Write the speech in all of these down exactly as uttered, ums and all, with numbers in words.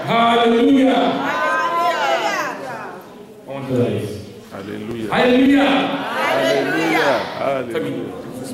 Hallelujah. Hallelujah. I want to rise. Hallelujah. Hallelujah. Hallelujah. Hallelujah.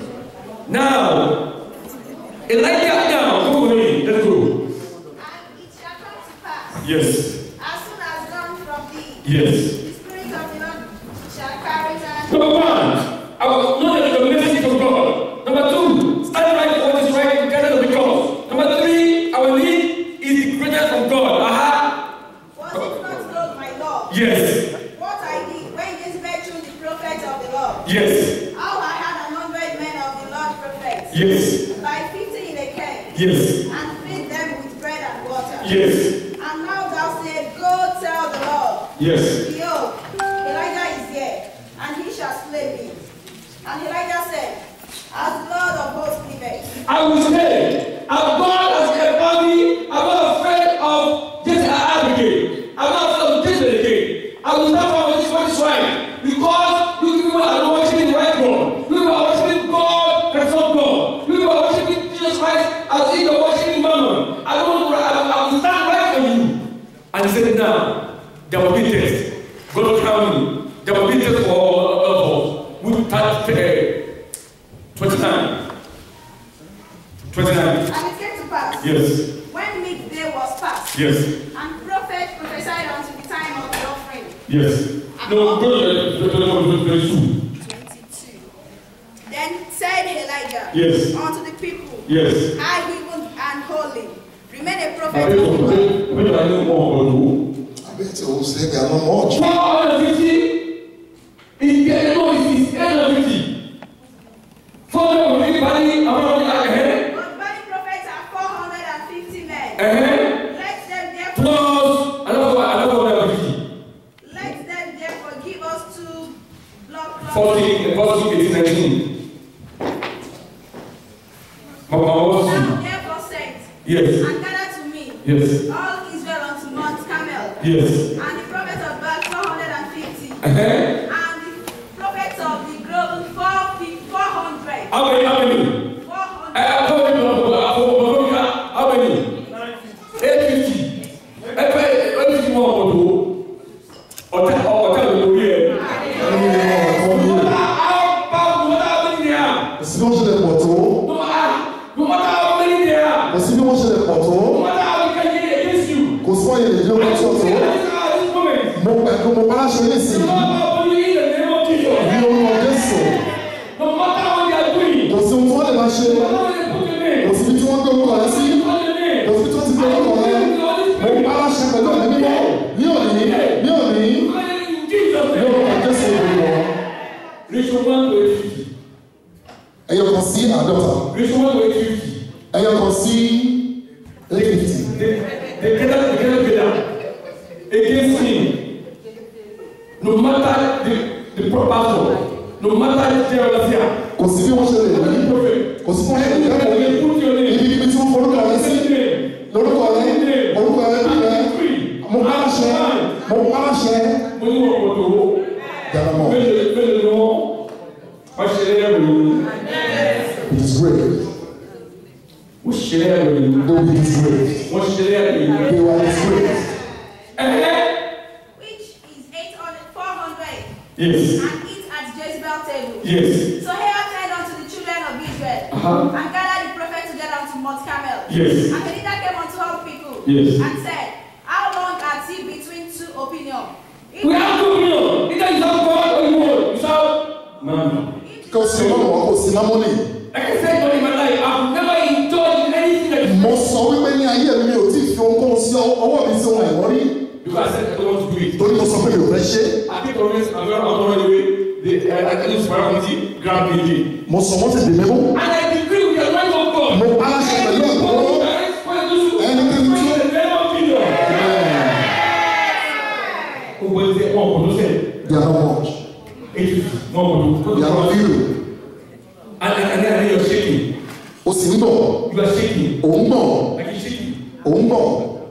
Now, Elijah now, come with me. Let's go. And it shall come to pass, Yes. as soon as gone from thee, Yes. the Spirit of the Lord shall carry thee. Number one, I will know that the message of God. Number two, stand right for what is right together because. Number three, our need is the greatness from God. Aha. Was it not told, my Lord, Yes. what I did when Jezebel chose the prophet of the Lord? Yes. How I had an hundred men of the Lord prophets, Yes. by fifty in a camp, Yes. and feed them with bread and water. Yes. And now thou sayest, Go tell the Lord, Yes. behold, Elijah is here, and he shall slay me. And Elijah said, As the Lord of hosts liveth, I will say, I'm God as a family, I'm not afraid of this Abigail. I'm not afraid of this again. I will stand for this what is right. Because you people are not worshiping the right God. You people are worshiping God that's not God. You people are worshiping Jesus Christ as if you're worshiping Mammon. I don't I, I will stand right for you. And he said, now, there will be test. God will tell me. There will be test for all of us. We touch twenty-nine. twenty-nine. and it came to pass, Yes. when midday was past, Yes. and prophet prophesied unto the time of the offering. Yes. No, go to twenty-two. twenty-two. Then said Elijah Yes. unto the people, Yes. I even and holy, remain a I prophet bet of the Lord. you when I know more about you. I bet you will say they are not much. four hundred fifty. In the no, it's eight hundred fifty. four hundred anybody around ahead. But many prophets are four hundred fifty men. Ahead. Let them therefore, Plus another another one hundred fifty. let them therefore give us two block cloths. fourteen, fourteen, eighteen, nineteen. Mama, Now what's therefore sent, Yes. and gather to me Yes. all Israel unto Mount Carmel, Yes. and the prophets of Baal four hundred fifty, Ahead. and the prophets of the grove four fifty, four hundred. How many? How many? Four hundred. Uh, how many? How many? eight fifty. eight fifty more for two. Or ten, or ten will be here. No matter how powerful, no matter how many they are. Est-ce que je les porto? No matter, no matter how many they are. Est-ce que moi je les No porto? matter how they can get against you. Kò sí wọ́n yẹ lè I lé can ọkọ̀ say tó. at this moment. Mo ẹ̀dùn mo bá láṣẹ ní ìsìn. No matter how many in the name of Jesus. Ní orúkọ Jésù. No matter what they are doing. Kò sí ohun tí wọ́n lè máa ṣe. No matter what they put your name. Kò sí ibi tí wọ́n gbé orúkọ rẹ sí. Put your name. Kò sí ibi tí wọ́n ti gbé orúkọ rẹ. Mo bá láṣẹ pẹ̀lú ẹ̀mí mímọ́. Ní òní, ní òní, ní orúkọ Jésù olùwọ̀. Ratio one to eight fifty. Ẹyọ kan sí àádọ́ta. Ratio one to eight fifty. Ẹyọ kan sí eight fifty. They they cannot they cannot be down against him. No matter the the pastor, no matter the theology. Kò sí bí wọ́n ṣe lè rí. Kò sí bí wọ́n ṣe lè rí. Put your name. Ibi ibi tí wọ́n forúkọ rẹ sí. Lórúkọ rẹ, orúkọ rẹ bí rẹ. Mo bá láṣẹ, mo bá láṣẹ. Mo ní wọ́n kò tó. Dáramọ̀. Mélòó mélòó ni wọ́n? Wọ́n ṣe lẹ́yìn ẹ̀rọ yìí. It is great. Wọ́n ṣe lẹ́yìn ẹ̀rọ yìí. Though it is great. Wọ́n ṣe lẹ́yìn ẹ̀rọ yìí. They were disgraced. Ẹ̀hẹ́. Which is eight hundred, four hundred, Yes. and eat at Jezebel table. Yes. So Ahab said unto the children of Israel, Uh-huh. and gathered the prophets together unto Mount Carmel. Yes. And the leader came unto all people, Yes. and said, How long are ye between two opinions? We have two million. Either you have God or you won't. You shout, man. Kò sí ọmọ wọn kò sí mámọ́nì. Like I said in my life, I've never indulged in anything that is Mo sọ wípé ní ayé mi ò tí ì fi ohunkóhun sí ọwọ́ mi sí ohun ẹ̀wọ́n rí. because I said I don't want to do it. Torí mo sọ pé mi ò fẹ́ ṣe. I think always I'm very I'm not anyway. The uh, I can use my own grab P G. Mo sọ wọ́n ti dè mí mú. And I agree with the right of God. Mo bá láṣẹ pẹ̀lú ẹ̀kọ́. Anything to- Who was it? One for say. They are not much. Eight one for They are not few. And and then you're shaking. O sì ń bọ̀. You are shaking. Ò ń bọ̀. Like you're shaking. Ò ń bọ̀.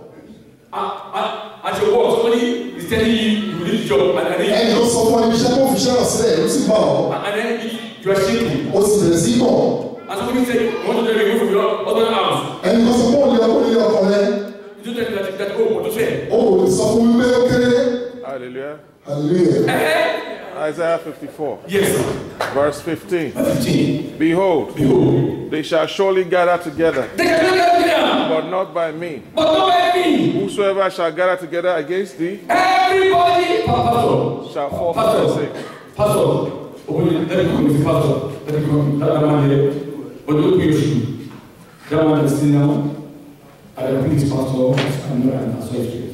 At your work, somebody is telling you you need a job and then Ẹni ló sọ fún ẹni iṣẹ́ kó fi iṣẹ́ rọ̀ sílẹ̀ ló sì bọ̀ ọ́. and then you are shaking. O sì bẹ̀rẹ̀ sí bọ̀. And somebody said, you want to tell me from your other house. Ẹni ló sọ fún òní ọkọ nílé ọkọ rẹ. You don't tell me that, that that oh what to say. ó wò lè sọ fún mi pé ó kéré. Hallelujah. hallelujah. Eh? Isaiah fifty-four, Yes. verse fifteen. fifteen. Behold, Behold. they shall surely gather together, They can look at me, but not by me. but not by me. Whosoever shall gather together against thee Everybody, Pastor. shall fall for thy Pastor. sake. Pastor. Oh, let me come with Pastor. Let me come. That man there. But don't be ashamed. That man is still now. I think it's Pastor. I'm not an associate.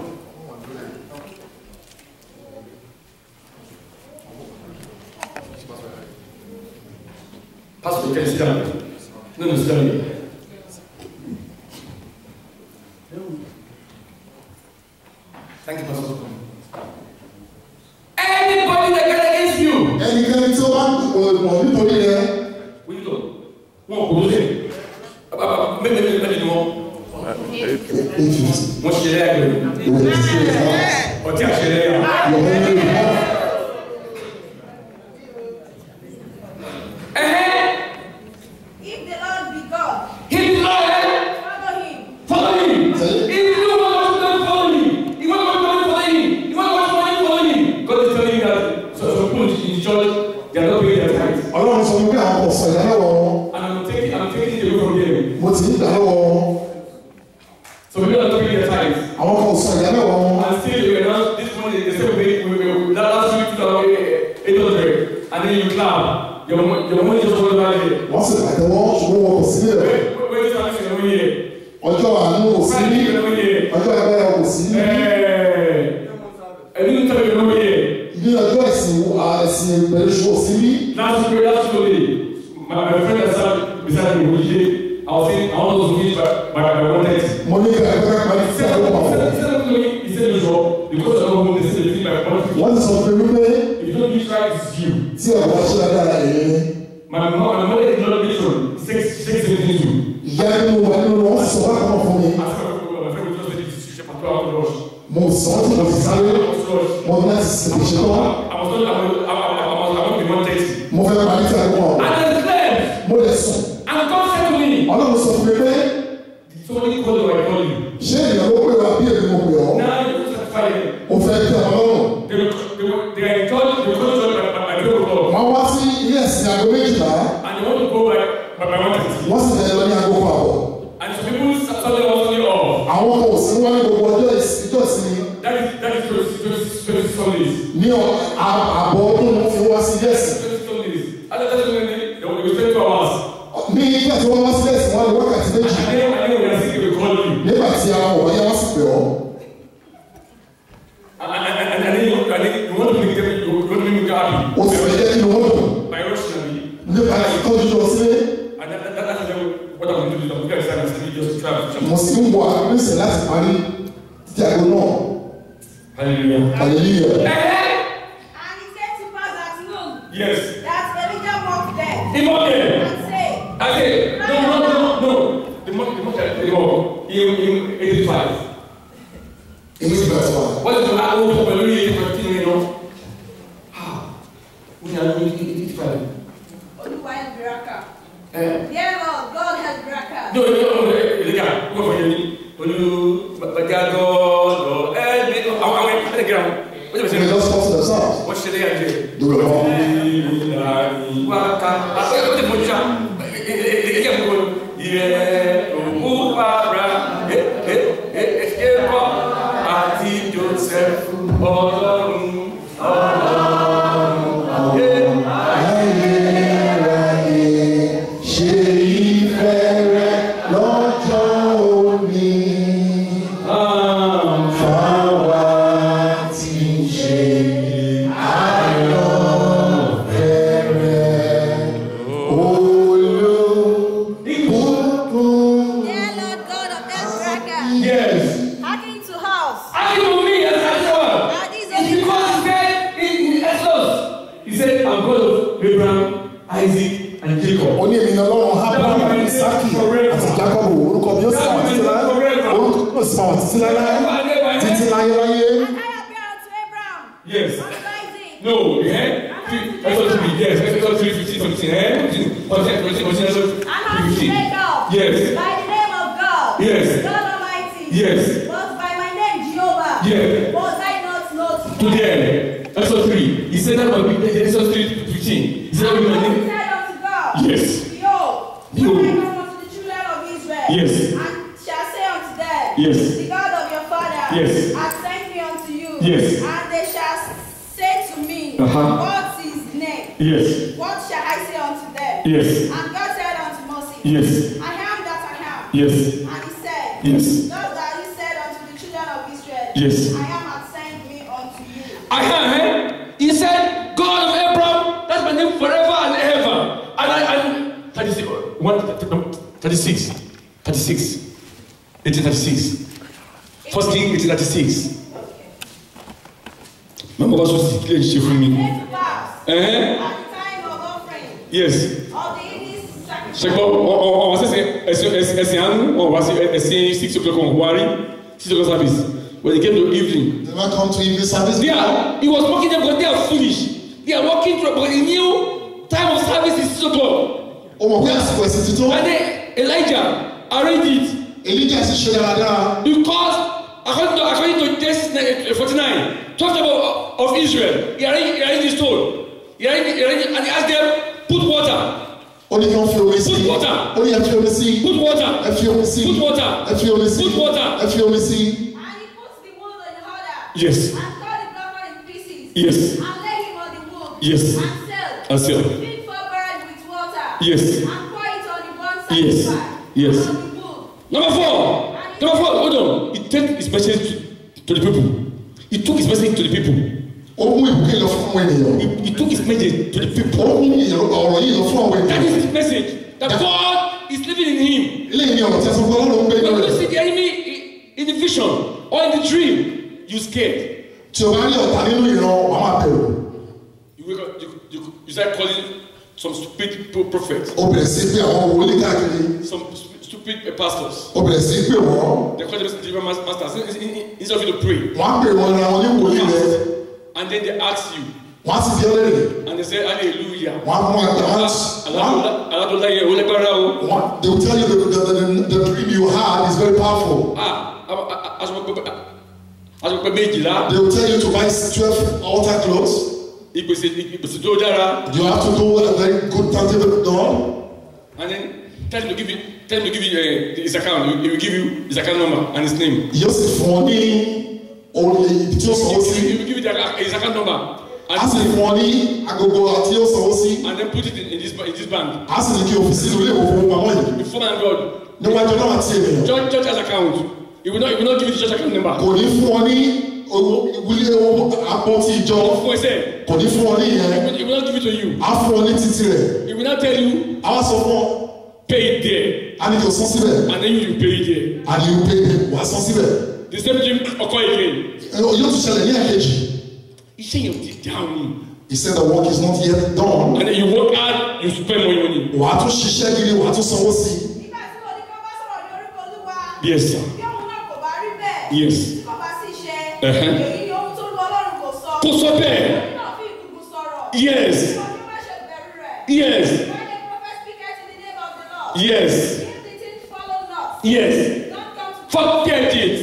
Pastor, you can sit down. No, no, sit down here. Thank you, Pastor. Anybody that get against you, ẹnikẹ́ni tí ó bá mọ̀ nítorí rẹ̀. we need to. Wọ́n kò lóṣè. Mẹ́lẹ̀ mẹ́lẹ̀ mẹ́lẹ̀ ni wọ́n. eight fifty. Wọ́n ṣe lẹ́yà pẹ̀lú. ìwé sí ẹ̀ka. Ọtí àṣẹ lẹ́yà. yọ̀wọ́ ní ìlú. If the Lord be God, He is Lord. follow him. Follow him. Tell- If you don't want to follow him, you want to follow him, you want to follow him, God is telling you that so some people in church, they are not paying their tithes. ọlọ́run sọ fún mi pé àwọn ọ̀sán ìyá lọ́wọ́ wọn. And I'm taking, I'm taking it away from them. mo ti ń gbà lọ́wọ́ wọn. So people are not paying their tithes. àwọn kan ọ̀sán ìyá lọ́wọ́ wọn. And still, we are not, this morning, the same way, we will, that last week, two thousand eight hundred, and then you clap. Your, mo- your money just goes back there. wọ́n sì pàtẹ́wọ́ ṣùgbọ́n wọn kò sí níbẹ̀. Wait, wait, wait, this one is your money here. ọjọ́ àánú kò sí ní. Friday, your money here. ọjọ́ agbára kò sí ní. Eh, I didn't tell you your money here. ní ọjọ́ ìsìn ẹ̀sìn ìpẹ̀lẹ́sù kò sí ní. Last week, last Sunday, my, my friend that sat beside me, Oje, I was saying, I want to finish by, by, by one thirty. mo ní ìgbà ẹgbẹ́ kan He ní said, ìgbà he tó said, he said to me, he said, usual, because I don't know they say the thing by one fifty. wọ́n ti sọ fún mi pé If you don't do it right, it's you. tí ọ̀gá ṣe dáadáa èyí My mom, my mother is not mission. Six, six, seventeen, two. ìyá nínú wa nínú wọn sọ wá kọ́ fún mi. I said, my friend was just ready to ship a twelve hour rush. mo sọ ọ́ tí mo ti sáré I was rushed. mo ní láti ṣe ìṣe tán. I was told I was, I was, I was, I was the one thirty. mo fẹ́ parí tí a kọ́ ọ. And then left. mo lè sùn. And God said to me, ọlọ́run sọ fún mi pé somebody called you, I called you. ṣé ènìyàn ló pè wá bí èmi mo pè ọ́. Now you satisfy them. o fẹ́ tẹ ọ lọ́rùn. They were, they were, they are in church, they were going to church by, by twelve o'clock. wọ́n wá sí ilé ẹ̀sìn aago méjìlá And they want to go by, by, by one thirty. wọ́n sì tẹ̀lé lọ ní aago kan àbọ̀. And some people Sunday was only off. àwọn kan ò sí wá ní gbogbo ọjọ́ ìs- ìjọ ìsinmi That is, that is twenty, twenty, twenty Sundays. ní ọ- a- àbọ̀ ọdún wọn fi wá sí ilé ẹ̀sìn. twenty Sundays. And that's when they, they will spend two hours. ní ìgbà tí wọ́n wá sí ilé ẹ̀sìn wọn ní wákàtí méjì And then, and then when I think they will call you. nígbà tí ara wọn wáyé wọ́n sì pè ọ́. And, and, and, and then you, and then you want to make them, you want to make them happy. o sì fẹ́ jẹ́ kí ni wọ́n dùn By rushing me. nípa ìtọ́jú lọ sílé. And that, that, that's what I'm going to do. I'm going to stand and say, just try to mo sì ń wọ àgbẹ̀sẹ̀ láti parí títí aago náà. Hallelujah. hallelujah. Eh? And it came to pass at noon Yes. that Elijah mocked them Immortal. and said, I say, no, no, no, no. The money, the money, the money. In, in eighty-five. èmi ti bẹ̀rẹ̀ wá. What is the old people doing in fifteen, you know? Ah, we are doing eighty-five. Oluwa has miracle. Eh? Dear Lord, God has miracle. No, no, no, no, the guy, go for you. Olu, but God, God, eh, me, I went, I went, ground. What do you they say? just talk to themselves. What should they do? do it all. Waka, ah, what the mocha? Yeah, oh, para, eh, eh, eh, eh, àti Joseph, Ọlọ́run, Ọlọ́run, yeah. ayérayé ṣe ìfẹ́ rẹ lọ́jọ́ òní. fáwa tí ń ṣe àyànfẹ́ rẹ. olùbùkún. Dear Lord, God of earth miracle. Yes. Hearken to house. I know me as I saw. And these It's only because he said in, in Exodus, he said, I'm God of Abraham, Isaac, and Jacob. ó ní èmi ní ọlọ́run abraham isaki àti jacob orúkọ mi ó sì máa wà títí láyé orúkọ mi ó sì máa wà títí láyé títí láyé láyé. And I appear unto Abraham. Yes. Unto Isaac. No, eh? Exodus three, yes. Exodus three, fifteen, seventeen, eh? fourteen, fourteen, fourteen, Exodus And unto fifteen. Jacob. Yes. By the name of God. Yes. God Almighty. Yes. But by Yeah. Was I not not To them. Exodus three. He said that was Exodus three fifteen. He said that And was God said unto God, Yes. Behold, Behold. when I come unto the children of Israel, Yes. and shall say unto them, Yes. The God of your father Yes. hath sent me unto you, Yes. and they shall say to me, Uh-huh. What's his name? Yes. What shall I say unto them? Yes. And God said unto Moses, Yes. I am that I am. Yes. And he said, Yes. Thus that he said unto the children of Israel, Yes. I am hath sent me unto you. I am. Eh? He said, God of Abraham, that's my name forever and ever. And I, I thirty-six, one, thirty-six, thirty-six, eighteen thirty-six. First King eighteen thirty-six. Remember what was clear for me? Came to pass, Uh-huh. at the time of offering Yes. of the evening sacrifice, Check out, on va c'est c'est un on va c'est six o'clock on Wari, six o'clock service. When they came to evening, They never come to evening service. they are, he was mocking them because they are foolish. They are walking through, but he knew time of service is six o'clock. Ó mọ̀ pé àsìkò ẹ̀sìn ti tó. And then Elijah arranged it Elijah sì ṣe dáradára. because according to according to Genesis forty-nine, talked about of Israel, he arranged, he arranged the stone. He arranged, he arranged, and he asked them, put water, Ó ní kí wọ́n fi omi sí. Put water. Ó ní ẹ fi omi sí. put water, Ẹ fi omi sí. put water, Ẹ fi omi sí. put water. Ẹ fi omi sí. and he put the wood on the order, Yes. and cut the blood in pieces, Yes. and lay him on the wood, Yes. and said, And said, Fill four barrels with water, Yes. and pour it on the burnt Yes. sacrifice, Yes. and on the wood. Number four. Number four. Hold on. He took his message to, to the people. He took his message to the people. Ó mú ìbùkún lọ fún àwọn ènìyàn. He, he took his message to the people. Ó mú ọ̀rọ̀ yìí lọ fún àwọn That ènìyàn. is his message. That God is living in him. Eléyìí ni ọ̀rọ̀ tí a sọ fún Ọlọ́run ń gbé When inú you rẹ̀. see the enemy in the vision or in the dream, you scared. Tí o bá ní ọ̀tá nínú ìran, wàá máa bẹ̀rù. You wake up. You, you, you start calling some stupid pro- prophets, Ó bẹ̀rẹ̀ sí pé àwọn wòlíì káàkiri. some stu- stupid uh, pastors. Ó bẹ̀rẹ̀ sí pé wọ́n. They call them deliverance mas- masters in- in- in- instead of you to pray. Wọ́n á pè wọ́n ra wọn ní wòlíì rẹ̀. And then they ask you, Wọ́n á sì bí ọlẹ́rìí. and they say, Hallelujah. Wọ́n á mú àgbà wọ́n á. Aladola yẹ o lẹgbẹrẹ o. Wọ́n- They will tell you the, the, the, the dream you had is very powerful. Ah, asopẹ méjìlá. They will tell you to buy twelve altar clothes. Ìpèsè ìpèsè tó dára. You have to do a very good tangible job. And then tell him to give you tell him to give you uh, his account. He will give you his account number and his name. Yóò sì fún ọ ní orí ibi tí ó sanwó He sí. will give you the, his account number and A his sì name. fún ọ ní agogo àti ó sanwó sí. And then put it in, in this in this bank. A sì ní kí o fi sínú ilé ìfowópamọ́ yìí. Before man God, Níwájú náà àti ènìyàn. church church has account. He will not he will not give you the church account number. Kò ní fún ọ ní owó ìwúlé owó àpótí ìjọ. Fún ẹsẹ̀, Kò ní fún ọ ní he ìyẹn. will, he will not give it to you. A fún ọ ní títí rẹ̀. He will not tell you A wá sọ fún ọ. pay it there, A ní kí o san síbẹ̀. and then you pay it there. A ní o pé wà á san síbẹ̀. The same thing occur again. Yóò tún ṣẹlẹ̀ ní ẹ̀kejì. Iṣẹ́ yẹn ò ti dáhùn ni. He said the work is not yet done. And then you work hard, you spend more money. Wà á tún ṣiṣẹ́ gidi, wà á tún sanwó sí. Nígbà tí wọ́n ní kí wọ́n bá sọ̀rọ̀ ní orúkọ Olúwa, Yes, sir. bí òun náà kò bá rí bẹ́ẹ̀, Yes. tí kò bá sì ṣe, Uh-huh. èyí ni ohun tó lu Ọlọ́run kò sọ. Kò sọ bẹ́ẹ̀. Òun náà fi ìkùnkùn sọ̀rọ̀. Yes. Kí wọ́n má ṣe bẹ̀rù rẹ̀. Yes. When the prophet speaketh in the name of the Lord, Yes. if the thing follow not, Yes. don't come to Forget it.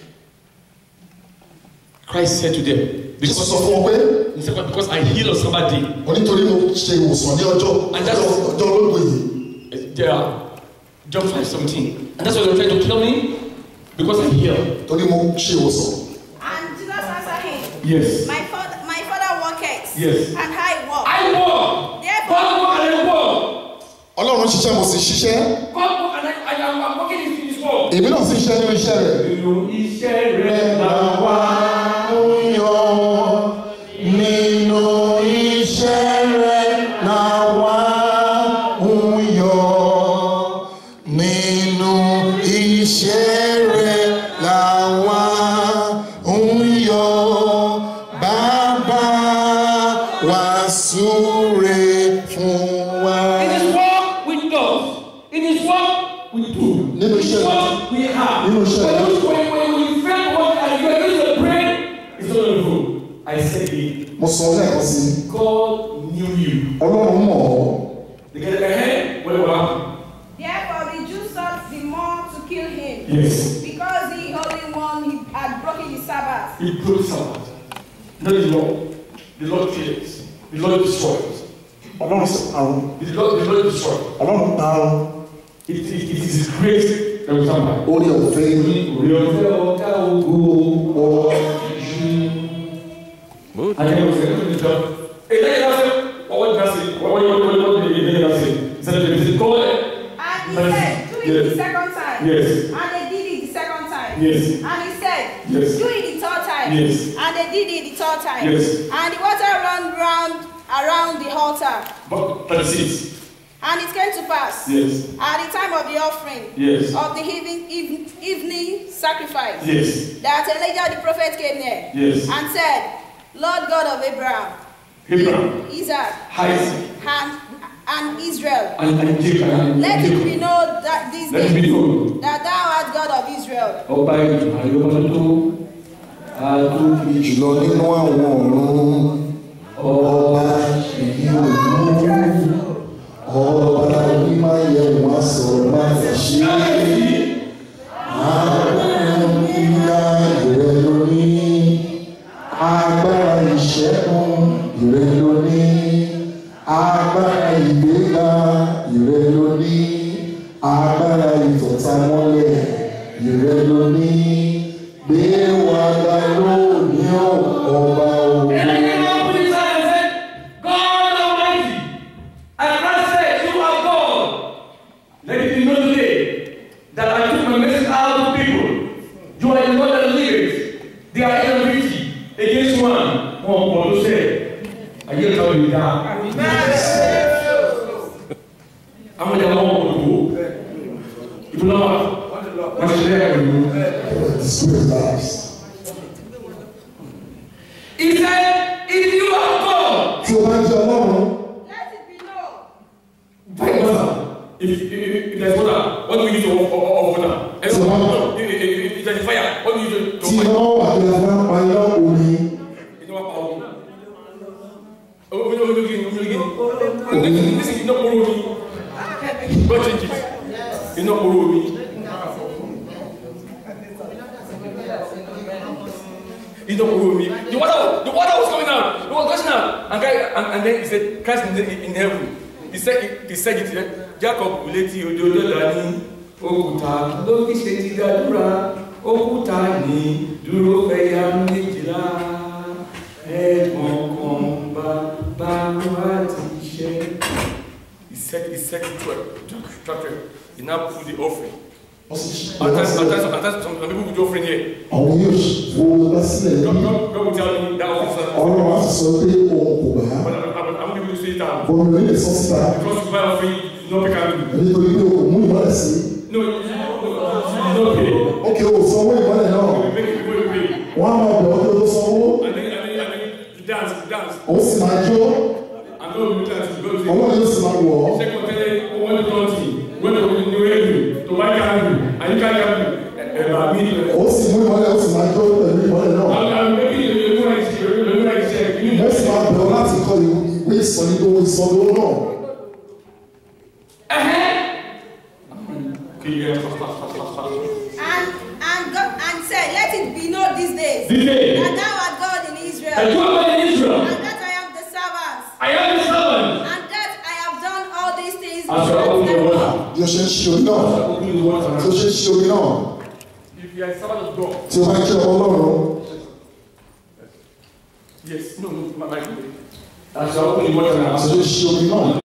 Christ said to them, Jésù because, sọ fún ọ pé he said, because I healed somebody. onítorí mo ṣe ìwòsàn ní ọjọ́ And that's- ọjọ́ ọjọ́ olóògbé yìí. There are John five seventeen. And that's why they were trying to kill me. Because I healed. Torí mo ṣe ìwòsàn. And Jesus answered him, Yes. My father, my father worketh, Yes. and I walk. I walk. Therefore, God walk and I walk. Ọlọ́run ṣiṣẹ́ mo sì ṣiṣẹ́. God walk and I, I am I'm walking in his walk. Èmi náà sì ṣiṣẹ́ nínú iṣẹ́ rẹ̀. Nínú iṣẹ́ rẹ̀ làwa ń yọ nínú iṣẹ́ rẹ̀ làwa ń yọ nínú iṣẹ́ rẹ̀ làwa ń yọ bàbá wa súre fún wa. In his work we do. In his work we do. Nínú In his iṣẹ́ rẹ̀. work we have. Nínú iṣẹ́ rẹ̀. When you when when you fail work and you are using the brain, it's not going to go. I said it. Mo sọ lẹ́ẹ̀kan sí i. God knew you. Ọlọ́run mọ̀ ọ́. They get ahead. What will happen? therefore the Jews sought the more to kill him, Yes. because the Holy One had broken the Sabbath. Sabbath. He broke the Sabbath. Not the law. The Lord kills. The Lord destroys. Ọlọ́run sì parun. The Lord, the Lord destroys. Ọlọ́run parun. It, it, it is His grace that will come back. Orí ọ̀fẹ́ ní Orí ọ̀fẹ́ ọ̀gá ògo ọ̀jú. Ayé ọ̀fẹ́ ló ní jọ. Èdè yìí náà ṣe ọwọ́ ìgbà sí ọwọ́ ìwọ́n ìwọ́n ìwọ́n ìwọ́n ìwọ́n ìwọ́n ìwọ́n ìṣẹ̀lẹ̀ ìṣẹ̀lẹ̀ kọ́ ẹ̀. And he said, do it the second time. Yes. And they did it the second time. Yes. And he said, Yes. do it the third time. Yes. And they did it the third time. Yes. And the water ran round around the altar. But thirty-six. And it came to pass Yes. at the time of the offering Yes. of the evening, even, evening sacrifice Yes. that Elijah the prophet came near Yes. and said, Lord God of Abraham, Abraham. Isaac, Isaac. and, and Israel, And, and Jacob. And let it Jacob. be known that this Let it be day known. that thou art God of Israel. Ọba ìjọba àtúntì Jùlọ nínú àwọn ọ̀run. Ọba èyí òun. Ọba onímáyẹ̀wò asọ̀rọ̀ máa fẹ̀ ṣe. Àwọn ìyá ìrẹ̀ lóní. Agbára ìṣẹ́gun ìrẹ̀ lóní. Agbára ìgbéga ìrẹ̀ lóní. Agbára ìfọ̀tàmọ́lẹ̀ ìrẹ̀ lóní. Gbé wa ga lónìí ọba òun. And I came up with his hand and said, God Almighty, and Christ said, you are God. Let it be known today that I took my message out to people. You are the God that lives. They are enmity against one. One God who said, I hear how you die. I'm going to go. You know what? What's there? The spirit lies. He said, if you are God, Tí o bá jẹ́ Ọlọ́run, Let it be known. By water. If, if, if there's water, what do we use of, of, of water? And so, no, if, if, if there's fire, what do we use to tí iná wà kí a máa pa iná omi, You know what power? Oh, we know, we know, we know, we know. This is not borrow me. God change it. It's not borrow me. It's not borrow me. The water, the water was coming out. It was gushing out. And, guy, and, and then he said, Christ in, in, in heaven. He said, he said it. eh, Jacob létí odò Jọ́dánì, òkúta ló fi ṣe ti gbàdúrà, òkúta ní dúró fẹ̀yà méjìlá. Ẹ̀gbọ́n kan bàbá wa ti ṣe. He said, he said twelve, chapter. He now put the offering. wọ́n sì ṣe At times, at times, at times, some some people put the offering here. àwọn yóò wo lọ sílẹ̀ God, yìí. God, God will tell me that officer. Ọlọ́run á sọ pé òun kò bá. But I'm, I'm, I'm going to say it down. Bọ̀dọ̀ lè sọ síta. Because you buy offering, you don't pay carry. Nítorí pé o kò mú ìmọ̀lẹ̀ sí. No, you you don't pay. Ó kì í o sanwó ìmọ̀lẹ̀ náà. You make it before you pay. Wọ́n á máa bẹ̀ ọ́ pé o tó sanwó. And then, and then, and then you dance, you dance. Ó sì máa jó. And no, you dance, you go to Ọlọ́run yóò sì máa wọ̀ ọ́. second tell you one country, when you know you to buy candle, and you can't candle. And I mean, Ó sì mú ìmọ̀lẹ̀ ó sì máa jó pẹ̀lú ìmọ̀lẹ̀ náà. I'm making you know I see, you know I see. You Ó know, sì máa bẹ̀ ọ́ láti kọ ìwé ìsọ̀nìdó ìsọ̀nìdó náà. okay, yeah, fast, fast, fast, fast, fast. And and God and said, let it be known these days This day, that thou art God in I Israel, told God in Israel, and that I am the servant, I am the servant. and that I have done all these things. I shall open the water. Bí o ṣe ń ṣe omi náà, Open the water. tí o ṣe ń ṣe omi náà, If you are a servant of God, tí o bá jẹ́ Ọlọ́run, yes, no, no, my, my, I shall open the water now. tí o ṣe omi náà.